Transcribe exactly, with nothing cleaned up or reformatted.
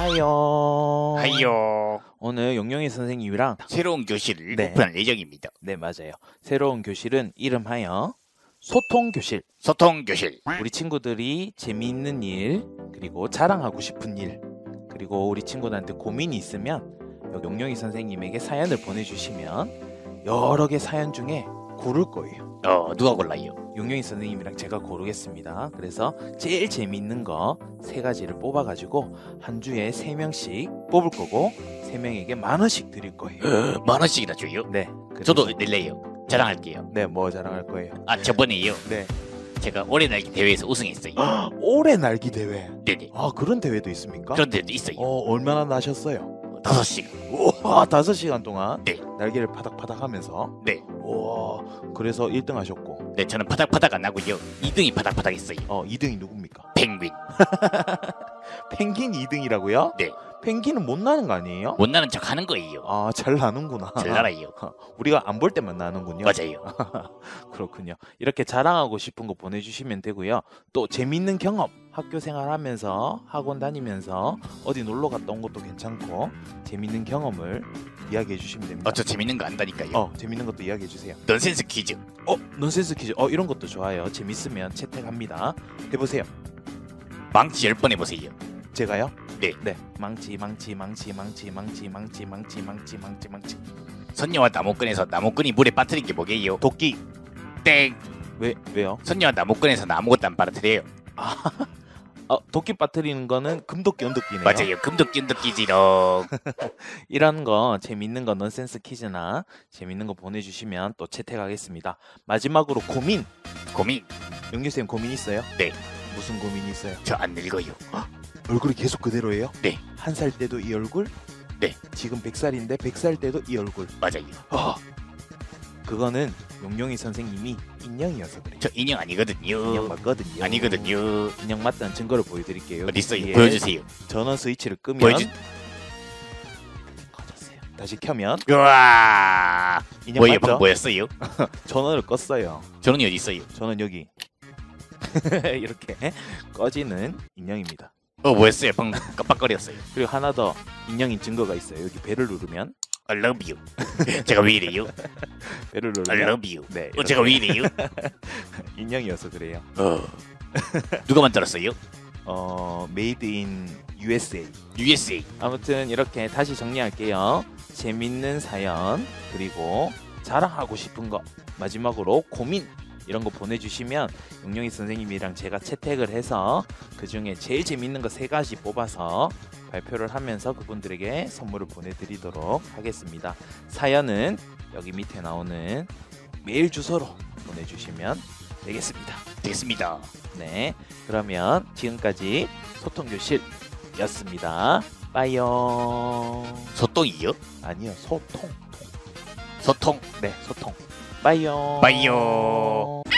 빠이요. 하이요. 오늘 용용이 선생님이랑 새로운 교실을 네. 오픈할 예정입니다. 네, 맞아요. 새로운 교실은 이름하여 소통교실. 소통교실. 우리 친구들이 재미있는 일, 그리고 자랑하고 싶은 일, 그리고 우리 친구들한테 고민이 있으면 여기 용용이 선생님에게 사연을 보내주시면 여러 개 사연 중에 고를 거예요. 어, 누가 골라요? 용용이 선생님이랑 제가 고르겠습니다. 그래서 제일 재미있는 거 세 가지를 뽑아가지고 한 주에 세 명씩 뽑을 거고 세 명에게 만 원씩 드릴 거예요. 만 원씩이나 줘요? 네. 그래서- 저도 낼래요. 자랑할게요. 네, 뭐 자랑할 거예요? 아, 저번에요. 네. 제가 올해 날기 대회에서 우승했어요. 올해 날기 대회. 네네. 아, 그런 대회도 있습니까? 그런 데도 있어요. 어, 얼마나 나셨어요? 다섯 시간. 우와, 다섯 시간 동안 네. 날개를 파닥파닥 하면서. 네. 우와, 그래서 일 등 하셨고. 네, 저는 파닥파닥 안 하고요. 이 등이 파닥파닥 했어요. 어, 이 등이 누굽니까? 펭귄. 펭귄 이 등이라고요? 네. 펭귄은 못 나는 거 아니에요? 못 나는 척 하는 거예요. 아, 잘 나는구나. 잘 날아요. 우리가 안 볼 때만 나는군요. 맞아요. 그렇군요. 이렇게 자랑하고 싶은 거 보내주시면 되고요. 또 재밌는 경험, 학교 생활하면서 학원 다니면서 어디 놀러 갔다 온 것도 괜찮고 재밌는 경험을 이야기해 주시면 됩니다. 어, 저 재밌는 거 안다니까요. 어, 재밌는 것도 이야기해 주세요. 넌센스 퀴즈. 어, 넌센스 퀴즈. 어, 이런 것도 좋아요. 재밌으면 채택합니다. 해보세요. 망치 열 번 해보세요. 제가요? 네. 네. 망치, 망치, 망치, 망치, 망치, 망치, 망치, 망치, 망치, 망치. 선녀와 나무꾼에서 나무꾼이 물에 빠뜨린 게 뭐게요? 도끼. 땡. 왜 왜요? 선녀와 나무꾼에서 아무것도 안 빠뜨려요. 어, 도끼 빠뜨리는 거는 금도끼, 은도끼네요. 맞아요. 금도끼 은도끼지롱. 이런 거 재밌는 거 넌센스 퀴즈나 재밌는 거 보내주시면 또 채택하겠습니다. 마지막으로 고민. 고민. 영규쌤 고민 있어요? 네. 무슨 고민이 있어요? 저 안 늙어요. 얼굴이 계속 그대로예요? 네. 한 살 때도 이 얼굴? 네. 지금 백 살인데 백 살 때도 이 얼굴. 맞아요. 아, 그거는 용용이 선생님이 인형이어서 그래요. 저 인형 아니거든요. 인형 맞거든요. 아니거든요. 인형 맞다는 증거를 보여드릴게요. 어디 있어요? 여기에 보여주세요. 전원 스위치를 끄면 보여주. 꺼졌어요. 다시 켜면 우와. 인형 뭐예요? 맞죠? 방금 뭐였어요? 전원을 껐어요. 저는 어디 있어요? 저는 여기 이렇게 꺼지는 인형입니다. 어, 뭐였어요? 방금 깜빡거렸어요. 그리고 하나 더 인형인 증거가 있어요. 여기 배를 누르면 I love you. 제가 왜 이래요? 배를 I 누르면 love you. 네, 어, 제가 왜 이래요? 인형이어서 그래요. 어. 누가 만들었어요? 어, 메이드 인 유에스에이. 유에스에이. 아무튼 이렇게 다시 정리할게요. 재밌는 사연, 그리고 자랑하고 싶은 거, 마지막으로 고민, 이런 거 보내주시면 용용이 선생님이랑 제가 채택을 해서 그 중에 제일 재밌는 거 세 가지 뽑아서 발표를 하면서 그분들에게 선물을 보내드리도록 하겠습니다. 사연은 여기 밑에 나오는 메일 주소로 보내주시면 되겠습니다. 되겠습니다. 네, 그러면 지금까지 소통교실이었습니다. 빠이요. 소똥이요? 아니요, 소통. 소통. 네, 소통. 빠이요. 빠이요.